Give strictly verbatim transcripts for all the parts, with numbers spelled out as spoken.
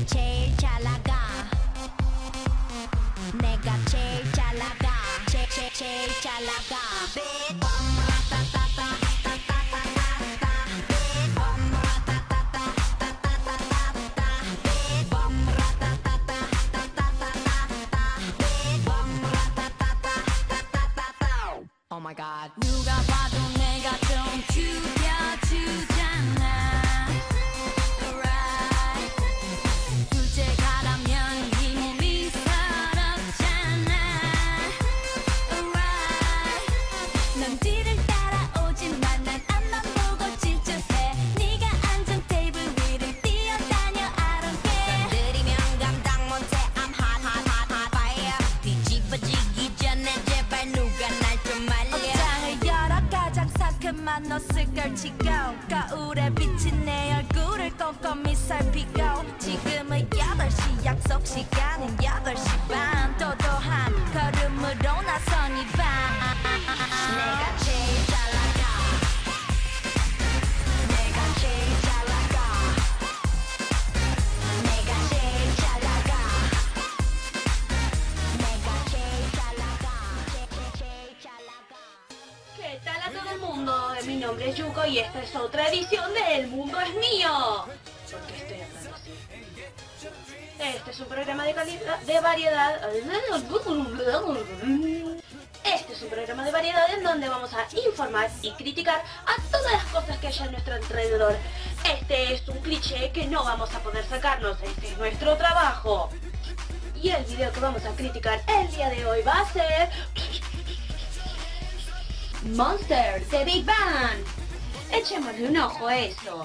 제일 잘 나가 내가 제일 잘 나가 제, 제, 제일 잘 나가 Oh my god 누가 봐도 내가 좀 죽여주잖아 Right 둘째가라면 이 몸이 서럽잖아 Right 넌 뒤를 따라오지만 난 앞만 보고 질주해 네가 앉은 테이블 위를 뛰어다녀 I don't care 건드리면 감당 못해 I'm hot hot hot hot fire 뒤집어지기 전에 제발 누가 날 좀 말려 옷장을 열어 가장 상큼한 옷을 걸치고 거울에 비친 내 얼굴을 꼼꼼히 살피고 지금은 여덟 시 약속 시간은 여덟 시 반 도도한 걸음으로 나선 이 밤 내가 제일 잘 나가 내가 제일 잘 나가 내가 제일 잘 나가 내가 제일 잘 나가 제일 잘 나가 ¿Qué tal a todo el mundo? Mi nombre es Yuko y esta es otra edición de El Mundo es Mío. ¿Por qué estoy hablando así? Este es un programa de calidad, de variedad... Este es un programa de variedad en donde vamos a informar y criticar a todas las cosas que haya a nuestro alrededor. Este es un cliché que no vamos a poder sacarnos, este es nuestro trabajo. Y el video que vamos a criticar el día de hoy va a ser... Monster de Big Bang. Echémosle un ojo a eso.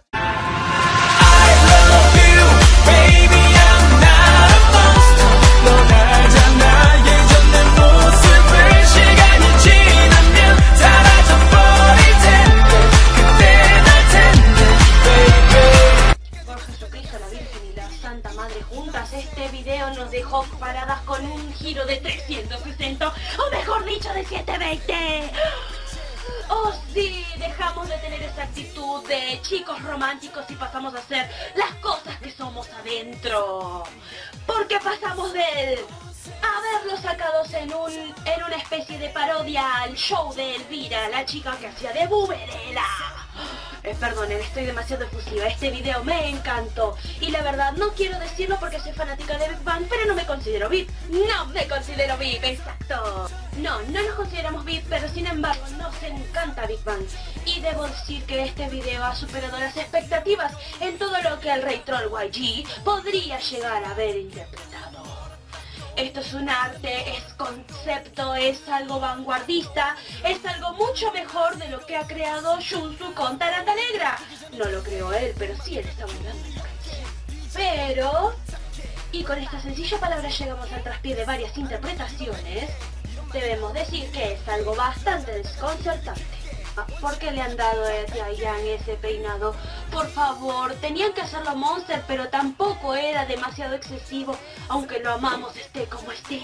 Por Jesucristo, la Virgen y la Santa Madre juntas, este video nos dejó paradas con un giro de trescientos sesenta, o mejor dicho, de setecientos veinte. Oh sí, dejamos de tener esa actitud de chicos románticos y pasamos a hacer las cosas que somos adentro. Porque pasamos de haberlos sacados en un en una especie de parodia al show de Elvira, la chica que hacía de Buberela. Eh, perdonen, estoy demasiado efusiva. Este video me encantó. Y la verdad, no quiero decirlo porque soy fanática de Big Bang, pero no me considero V I P. No me considero V I P, exacto. No, no nos consideramos V I P, pero sin embargo nos encanta Big Bang. Y debo decir que este video ha superado las expectativas en todo lo que el Rey Troll Y G podría llegar a haber interpretado. Esto es un arte, es concepto, es algo vanguardista, es algo mucho mejor de lo que ha creado Junsu con Taranta Negra. No lo creó él, pero sí él está bailando en la canción. Pero, y con esta sencilla palabra llegamos al traspié de varias interpretaciones, debemos decir que es algo bastante desconcertante. ¿Por qué le han dado a Taeyang ese peinado? Por favor, tenían que hacerlo Monster, pero tampoco era demasiado excesivo, aunque lo amamos esté como esté.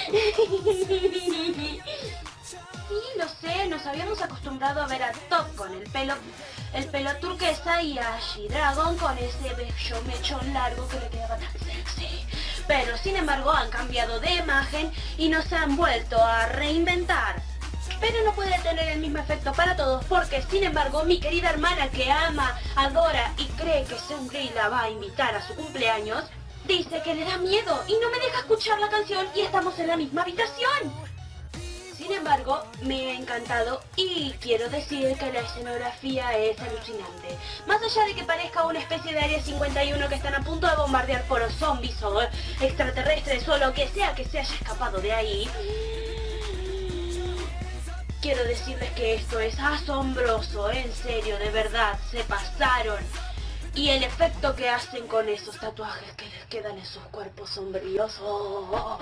Sí, lo sé, nos habíamos acostumbrado a ver a Top con el pelo, el pelo turquesa y a G-Dragon con ese bello mechón largo que le quedaba tan sexy. Pero sin embargo han cambiado de imagen y nos han vuelto a reinventar. Pero no puede tener el mismo efecto para todos porque, sin embargo, mi querida hermana que ama, adora y cree que Seungri la va a invitar a su cumpleaños, dice que le da miedo y no me deja escuchar la canción y estamos en la misma habitación. Sin embargo, me ha encantado y quiero decir que la escenografía es alucinante. Más allá de que parezca una especie de Área cincuenta y uno que están a punto de bombardear por los zombies o extraterrestres o lo que sea que se haya escapado de ahí, quiero decirles que esto es asombroso, en serio, de verdad, se pasaron. Y el efecto que hacen con esos tatuajes que les quedan en sus cuerpos sombríos. Oh,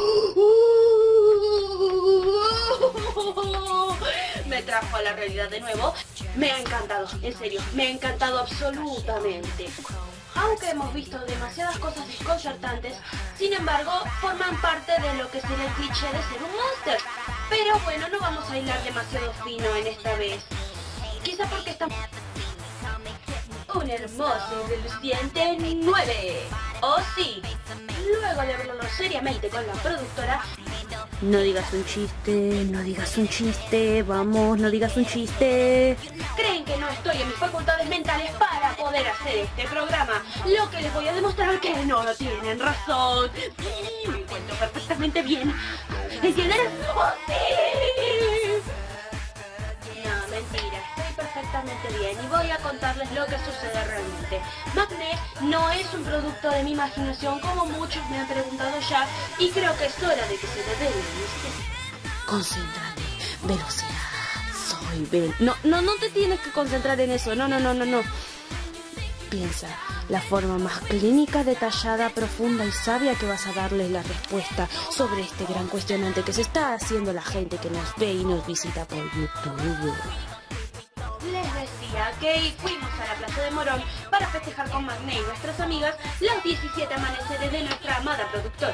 oh, oh, me trajo a la realidad de nuevo. Me ha encantado, en serio, me ha encantado absolutamente. Aunque hemos visto demasiadas cosas desconcertantes, sin embargo, forman parte de lo que sería el cliché de ser un monster. Pero bueno, no vamos a hilar demasiado fino en esta vez. Quizá porque estamos... Un hermoso y reluciente nueve. Oh sí, luego de hablarlo seriamente con la productora, No digas un chiste, no digas un chiste, vamos, no digas un chiste. creen que no estoy en mis facultades mentales para poder hacer este programa, lo que les voy a demostrar que no lo tienen razón. Sí, me encuentro perfectamente bien. ¿Entienden? ¡Oh, sí! No, mentira, estoy perfectamente bien y voy a contarles lo que sucede realmente. Magné no es un producto de mi imaginación como muchos me han preguntado ya y creo que es hora de que se revele. Concéntrate, velocidad, soy ven. No, no, no te tienes que concentrar en eso, no, no, no, no, no. Piensa, la forma más clínica, detallada, profunda y sabia que vas a darles la respuesta sobre este gran cuestionante que se está haciendo la gente que nos ve y nos visita por YouTube. Les decía que fuimos a la Plaza de Morón para festejar con Magné y nuestras amigas los diecisiete amaneceres de nuestra amada productora.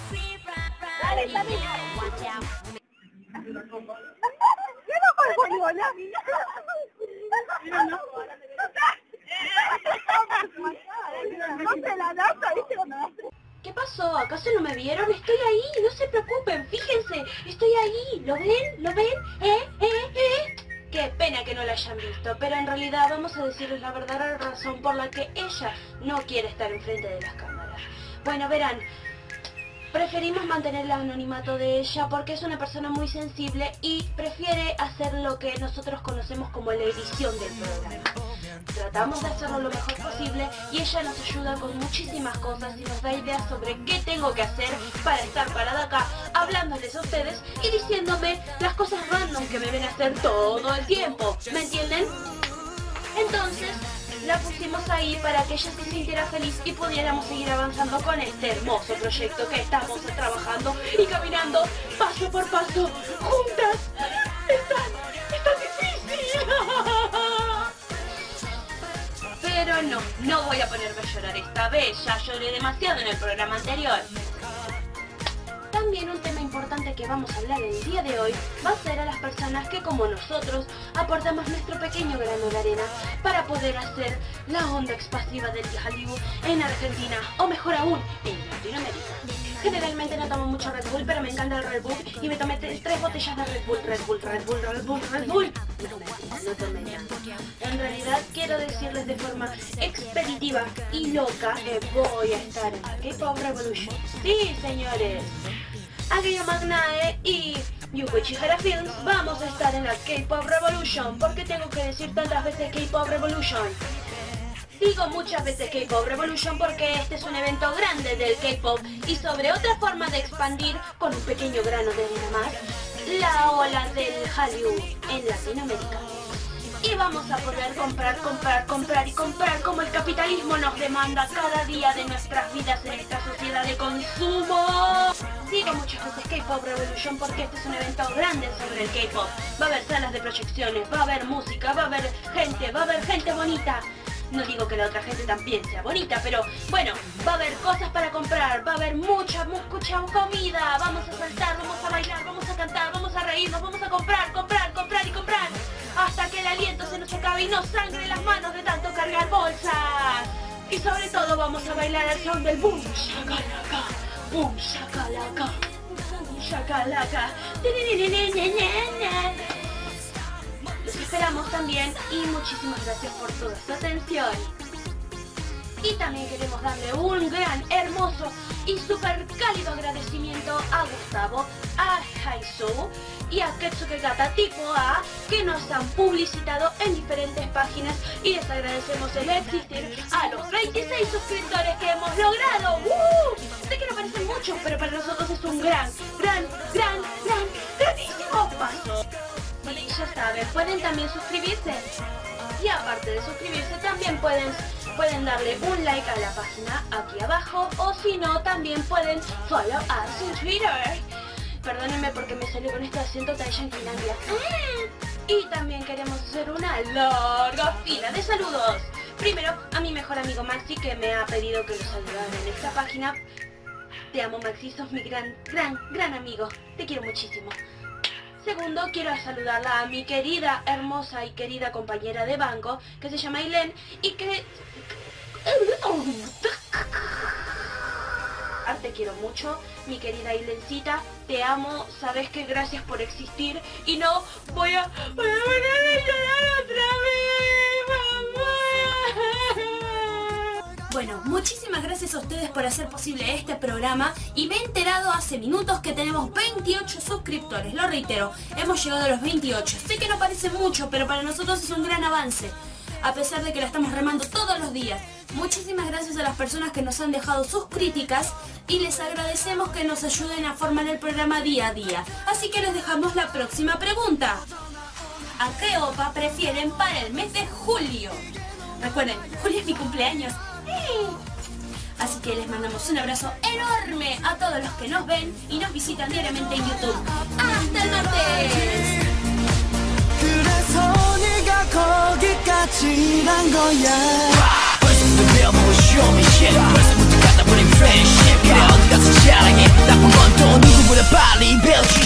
¿Qué pasó? ¿Acaso no me vieron? Estoy ahí, no se preocupen, fíjense, estoy ahí, ¿lo ven? ¿Lo ven? ¿Eh? ¿Eh? ¿Eh? Qué pena que no la hayan visto, pero en realidad vamos a decirles la verdadera razón por la que ella no quiere estar enfrente de las cámaras. Bueno, verán, preferimos mantener el anonimato de ella porque es una persona muy sensible y prefiere hacer lo que nosotros conocemos como la edición del programa. Tratamos de hacerlo lo mejor posible y ella nos ayuda con muchísimas cosas y nos da ideas sobre qué tengo que hacer para estar parada acá hablándoles a ustedes y diciéndome las cosas random que me ven a hacer todo el tiempo, ¿me entienden? Entonces la pusimos ahí para que ella se sintiera feliz y pudiéramos seguir avanzando con este hermoso proyecto que estamos trabajando y caminando paso por paso juntas. ¡Es tan, es tan difícil! Pero no, no voy a ponerme a llorar esta vez, ya lloré demasiado en el programa anterior. También un tema importante que vamos a hablar el día de hoy va a ser a las personas que como nosotros aportamos nuestro pequeño grano de arena para poder hacer la onda expansiva del Hollywood en Argentina o mejor aún en Latinoamérica. Generalmente no tomo mucho Red Bull, pero me encanta el Red Bull y me tomé tres, tres botellas de Red Bull, Red Bull, Red Bull, Red Bull, Red Bull. No, mentira, no tomé nada. En realidad quiero decirles de forma expeditiva y loca que voy a estar en la K-Pop Revolution. Sí, señores. Akira Magnae y Yuko Ichihara Films vamos a estar en la K-Pop Revolution. ¿Por qué tengo que decir tantas veces K-Pop Revolution? Digo muchas veces K-Pop Revolution porque este es un evento grande del K-Pop y sobre otra forma de expandir con un pequeño grano de arena más la ola del Hallyu en Latinoamérica. Y vamos a poder comprar, comprar, comprar y comprar como el capitalismo nos demanda cada día de nuestras vidas en esta sociedad de consumo. Digo muchas veces K-Pop Revolution porque este es un evento grande sobre el K-Pop. Va a haber salas de proyecciones, va a haber música, va a haber gente, va a haber gente bonita. No digo que la otra gente también sea bonita, pero bueno, va a haber cosas para comprar, va a haber mucha, mucha comida, vamos a saltar, vamos a bailar, vamos a cantar, vamos a reírnos, vamos a comprar, comprar, comprar y comprar, hasta que el aliento se nos acabe y nos sangre las manos de tanto cargar bolsas. Y sobre todo vamos a bailar al son del boom, shakalaka, boom, shakalaka, boom, shakalaka. Los esperamos también y muchísimas gracias por toda su atención. Y también queremos darle un gran, hermoso y súper cálido agradecimiento a Gustavo, a Haisu y a Ketsuke Gata tipo A que nos han publicitado en diferentes páginas y les agradecemos el existir a los veintiséis suscriptores que hemos logrado. ¡Uh! Sé que no parecen muchos, pero para nosotros es un gran, gran, gran, gran, grandísimo paso. Y ya saben, pueden también suscribirse. Y aparte de suscribirse, también pueden, pueden darle un like a la página aquí abajo. O si no, también pueden follow us en Twitter. Perdónenme porque me salió con este acento tan yanquilandia. Y también queremos hacer una larga fila de saludos. Primero, a mi mejor amigo Maxi, que me ha pedido que lo saludara en esta página. Te amo, Maxi, sos mi gran, gran, gran amigo. Te quiero muchísimo. Segundo, quiero saludarla a mi querida, hermosa y querida compañera de banco, que se llama Ailén, y que... hablar, te quiero mucho, mi querida Ilencita, te amo, sabes que gracias por existir y no voy a, voy a poner a llorar otra vez, mamá. Bueno, muchísimas gracias a ustedes por hacer posible este programa y me he enterado hace minutos que tenemos veintiocho suscriptores, lo reitero, hemos llegado a los veintiocho. Sé que no parece mucho, pero para nosotros es un gran avance, a pesar de que la estamos remando todos los días. Muchísimas gracias a las personas que nos han dejado sus críticas y les agradecemos que nos ayuden a formar el programa día a día. Así que les dejamos la próxima pregunta. ¿A qué opa prefieren para el mes de julio? Recuerden, julio es mi cumpleaños. Así que les mandamos un abrazo enorme a todos los que nos ven y nos visitan diariamente en YouTube. ¡Hasta el martes! 벌써부터 배워보고 show me shit 벌써부터 갖다 버린 friendship 그래 어디 가서 자랑해 나쁜 건 또 누구보다 빨리 배우지